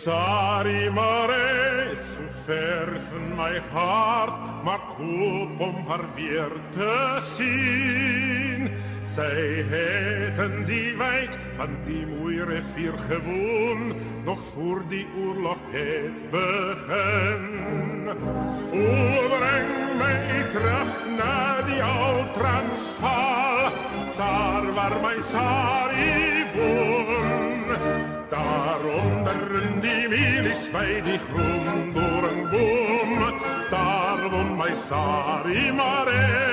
Sari mare su verven my hart, maar koop om haar weer te zien. Zij heten die wijk van die mooie rivier gewoon, nog voor die oorlog het begin. O, breng mij terug naar die oud Transvaal, daar waar mijn Sari woont. Daaronder in die milies bij die groendoornboom, daar woont mijn Sari mare.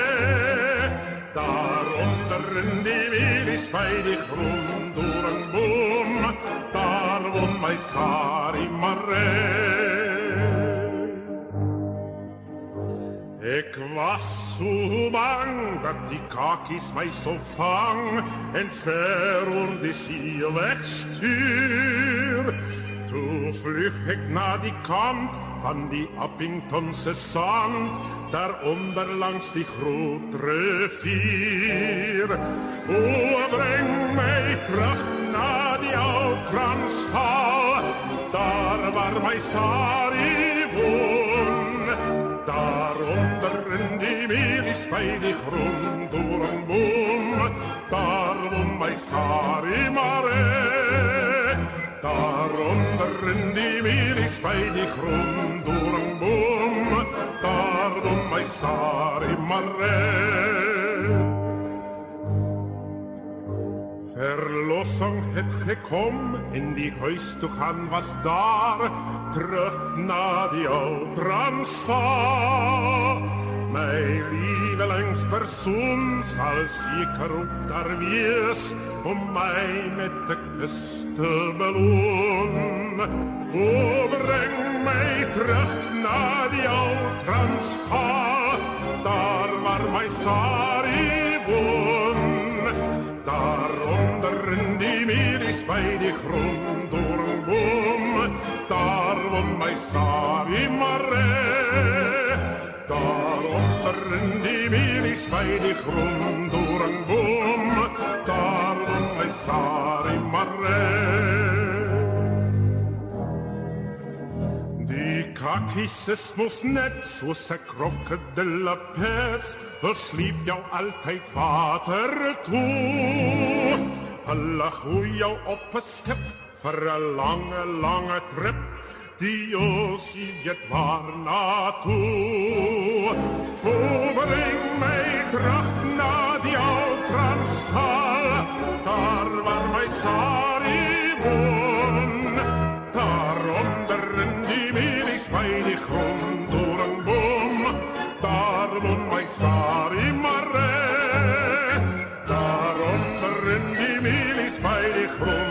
Daaronder in die milies bij die groendoornboom, daar woont mijn Sari mare. Ik was zo bang dat die kakies mij zo vang en ver onder de zee wegstuur. Toen vlug ik naar die kant van die Appingtonse zand, daaronder langs die grote rivier. O, breng mij terug naar die oud Transvaal, daar waar mijn Sari woont. Daaronder in die milies bij die groendoornboom, daar woont mijn Sari mare. Daaronder in die milies bij die groendoornboom, daar woont mijn Sari mare. Verlossing het gekom, in die huis toe gaan was daar, terug naar die oud Transvaal. Mijn lievelingspersoon zal zeker ook daar wees, om mij met de kus te belonen. O, breng mij terug naar die oud Transvaal, daar waar mijn Sari woont. Daaronder in die milies bij die groendoornboom, daar woont mijn Sari mare. Daaronder in die milies bij die groendoornboom, daar woont mijn Sari mare. Die kakies moest net zoals een krokodillenpers, versliep jou altijd water toe. Hulle gooi jou op een schip voor een lange, lange trip, die oceaan weet waar naartoe. O, breng mij terug naar die oud Transvaal, daar waar mijn Sari woont. Daaronder in die milies bij die groendoornboom, daar woont mijn Sari mare. Daaronder in die milies bij die groendoornboom,